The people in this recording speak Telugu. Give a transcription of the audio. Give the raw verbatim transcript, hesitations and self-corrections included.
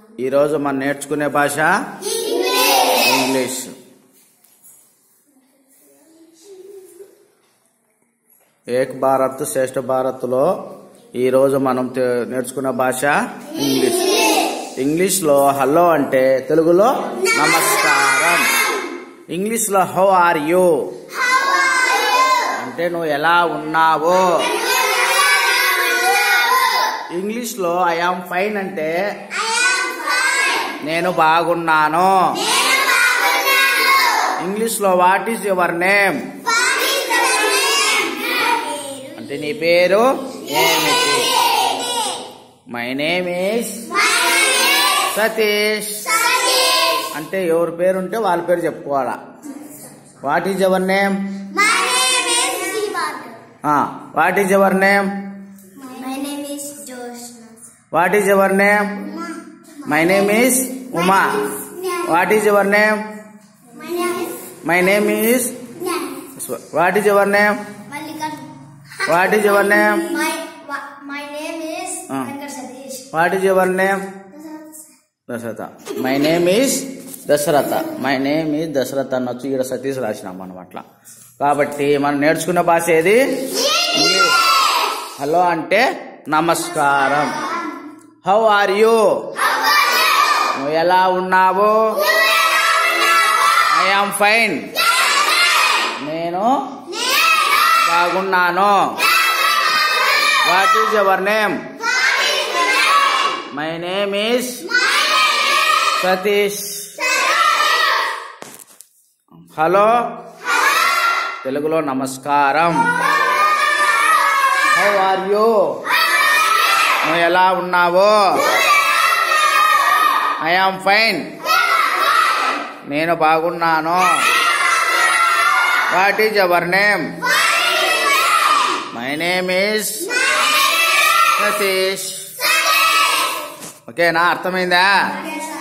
ఈరోజు మనం నేర్చుకునే భాష ఇంగ్లీష్. ఏక్ భారత్ శ్రేష్ఠ భారత్ లో ఈరోజు మనం నేర్చుకునే భాష ఇంగ్లీష్. ఇంగ్లీష్ లో హలో అంటే తెలుగులో నమస్కారం. ఇంగ్లీష్ లో హౌ ఆర్ యూ అంటే నువ్వు ఎలా ఉన్నావో. ఇంగ్లీష్ లో ఐ యామ్ ఫైన్ అంటే నేను బాగున్నాను. ఇంగ్లీష్ లో వాట్ ఈస్ యువర్ నేమ్ అంటే నీ పేరు ఏమిటి. మై నేమ్ ఈస్ సతీష్ అంటే ఎవరి పేరు ఉంటే వాళ్ళ పేరు చెప్పుకోవాలా. What is your name what is your name what is your name my name is Uma. What is your name my name is what is your name what is your name what is your name Dasharatha. My name is Dasharatha my name is Dasharatha అనొచ్చు. ఇక్కడ సతీష్ రాసినాం మనం అట్లా. కాబట్టి మనం నేర్చుకున్న భాష ఏది ఇంగ్లీష్. హలో అంటే నమస్కారం. హౌ ఆర్ యూ నువ్వు ఎలా ఉన్నావు. ఐ యామ్ ఫైన్ నేను బాగున్నాను. What is your name my name is Satish. Hello తెలుగులో నమస్కారం. హౌ ఆర్ యూ నువ్వు ఎలా ఉన్నావో. ఐ యామ్ ఫైన్ నేను బాగున్నాను. What is your name my name is Satish. ఓకేనా, అర్థమైందా?